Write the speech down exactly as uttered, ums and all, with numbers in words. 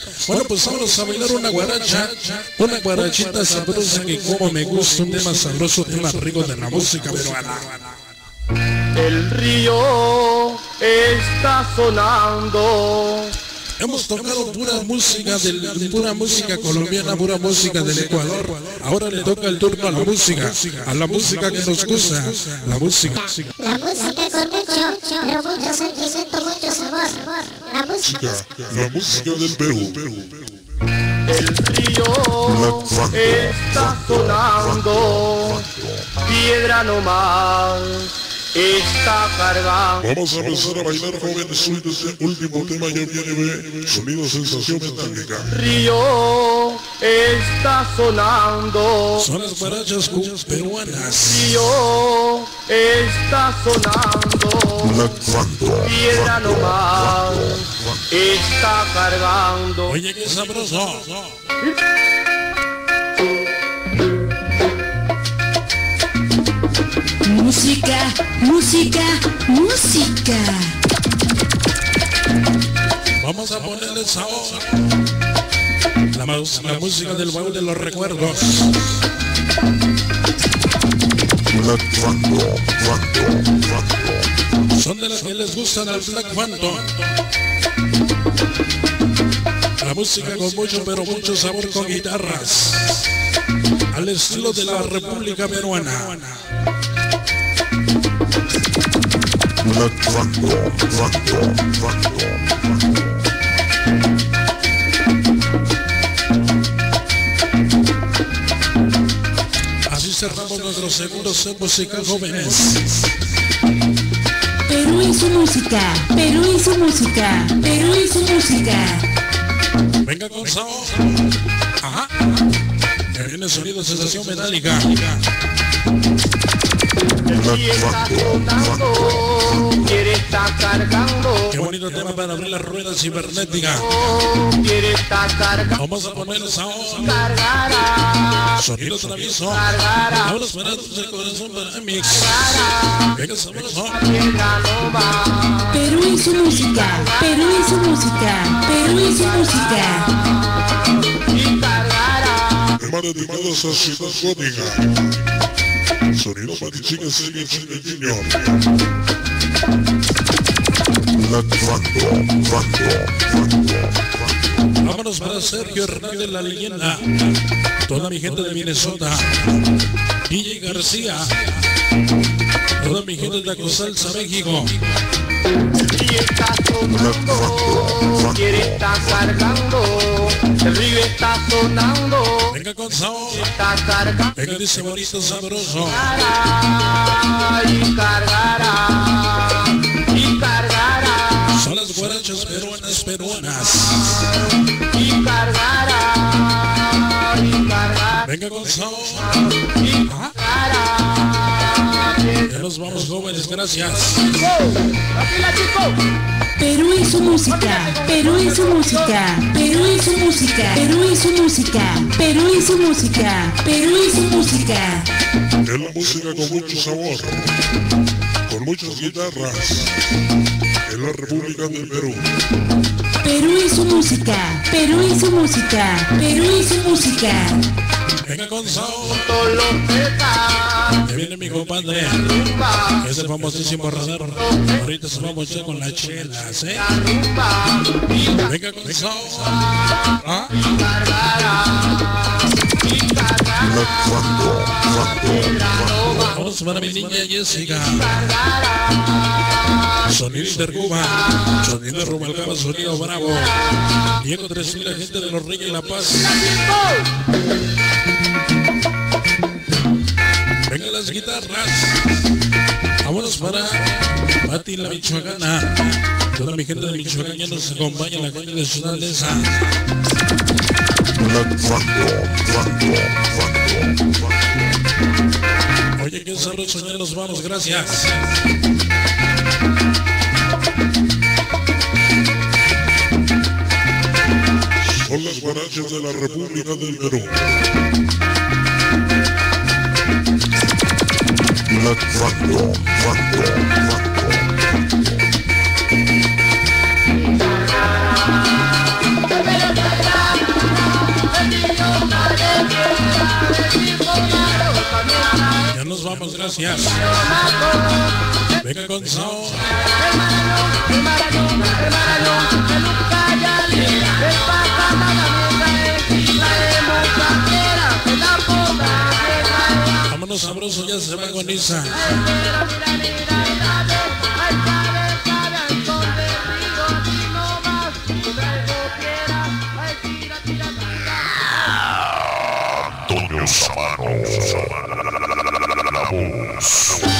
Bueno, pues vamos a bailar una guaracha, una guarachita sabrosa que como me gusta, un tema sabroso, un tema rico de la música peruana. El río está sonando. Hemos tocado pura música del, pura música colombiana, pura música del Ecuador. Ahora le toca el turno a la música, a la música que nos gusta, la música. La música con mucho, pero mucho sentimiento, mucho sabor. La música, la música del Perú. El río está sonando, piedra nomás está cargando. Vamos a empezar a bailar, jóvenes, hoy desde el último tema ya viene ve, sonido sensación metálica. Río está sonando. Son las guarachas peruanas. Río está sonando, piedra nomás está cargando. Oye, qué sabroso. Música, música, música. Vamos a ponerle sabor. La, la música del baúl de los recuerdos. Son de las que les gustan al Black Phantom. La música con mucho, pero mucho sabor, con guitarras. Al estilo de la República Peruana. Así cerramos nuestros segundos en música, jóvenes. Perú y su música, Perú y su música, Perú y su música. Venga con sabor. Ajá. Que viene el sonido de sensación metálica. Y está sonando, quiere estar cargando. Qué bonito tema para abrir las ruedas cibernéticas. Quiere estar cargando. Vamos a ponerle sabor. Cargará, Sonido travieso. cargará, Ahora para el corazón para mix. Venga sabroso. piedra no va. Perú y su música, Perú y su música, Perú y su música. Y cargará, Tema dedicado a Sociedad Gótica. Sonido para chicas sigue el Junior. Vámonos para Sergio Hernández, la leyenda. Toda mi gente de Minnesota. D J García. Toda mi gente de Acosalza, México. y está sonando, quiere estar cargando. El río está sonando, Venga con sabor. está cargando. Venga, dice bonito, sabroso. Cargará, y cargará, y cargará, Son las guarachas peruanas, peruanas. y cargará, y cargará, Venga con sabor. y cargará. Ya nos vamos, jóvenes, gracias. ¡Tranquila, chicos! Perú y su música, Perú y su música, Perú y su música, Perú y su música, Perú y su música, Perú y su música. Es la música con mucho sabor, con muchas guitarras. En la República del Perú. Perú y su música, Perú y su música, Perú y su música. Venga con sabor. Todos los petas, Que viene mi compadre, rumba, que es el famosísimo radar. Ahorita se va a mochar con las chelas, ¿eh? la rumba, y Venga con sabor. ¿Ah? cargará, y cargará, piedra no va. Vamos para mi niña Jessica. Cargará, Sonido Intercuba. Sonido Rubalcaba, sonido Bravo. Diego tres mil, la gente de los Reyes y La Paz. Venga las guitarras. Vámonos para Pati la Michoacana. Toda mi gente de Michoacán ya nos acompaña, la calle de Ciudad Leza. Oye, qué sabroso, ya nos vamos, gracias. Son las guarachas de la República del Perú. gracias. Venga con sabor. El marañón, el marañón, el ucayali, el pacamagamienta, traemos vaquera, el apoda, vámonos sabroso, ya se va a agoniza. Antonio Samano, la voz.